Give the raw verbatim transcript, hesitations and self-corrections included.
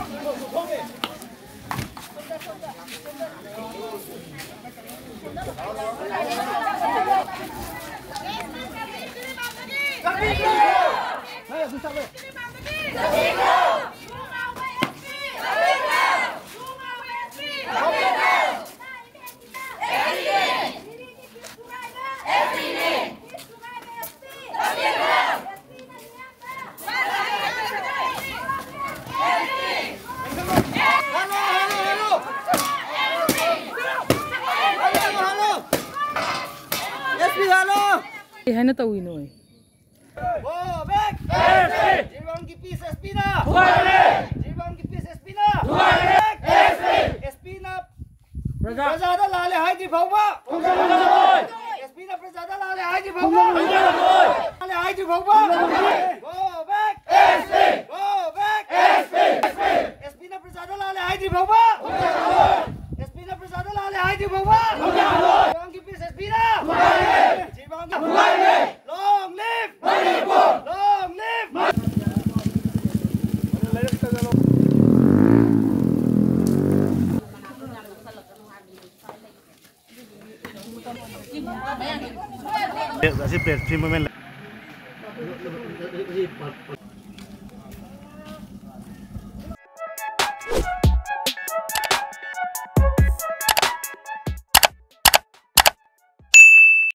Hai na tawin oi. Oh, back! Jirwan की पीस एस्पिना जीवन की पीस एस्पिना एस्पिना प्रजादा लाले हाय जी भौवा एस्पिना प्रजादा लाले हाय जी भौवा लाले हाय जी भौवा गो बैक गो बैक एस्पिना प्रजादा लाले हाय जी भौवा एस्पिना प्रजादा लाले हाय जी भौवा जीवन की पीस एस्पिना जीवन की long live Manipur long live Así, pero simplemente.